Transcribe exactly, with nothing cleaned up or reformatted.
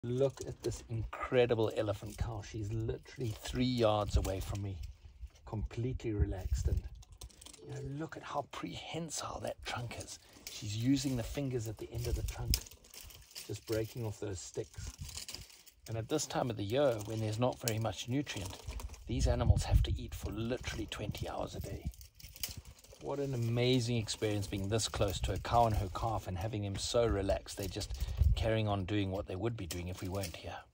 Look at this incredible elephant cow. She's literally three yards away from me, completely relaxed. And you know, look at how prehensile that trunk is. She's using the fingers at the end of the trunk, just breaking off those sticks. And at this time of the year, when there's not very much nutrient, these animals have to eat for literally twenty hours a day. What an amazing experience being this close to a cow and her calf and having them so relaxed. They're just carrying on doing what they would be doing if we weren't here.